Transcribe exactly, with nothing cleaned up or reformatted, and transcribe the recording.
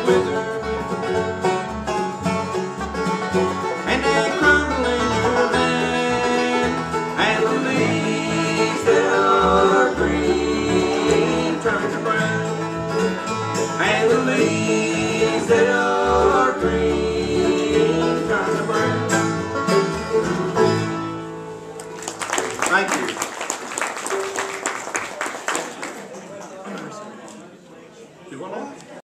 wither, and they crumble in your land, and the leaves that are green turn to brown, and the leaves that are green turn to brown. Thank you. You want one?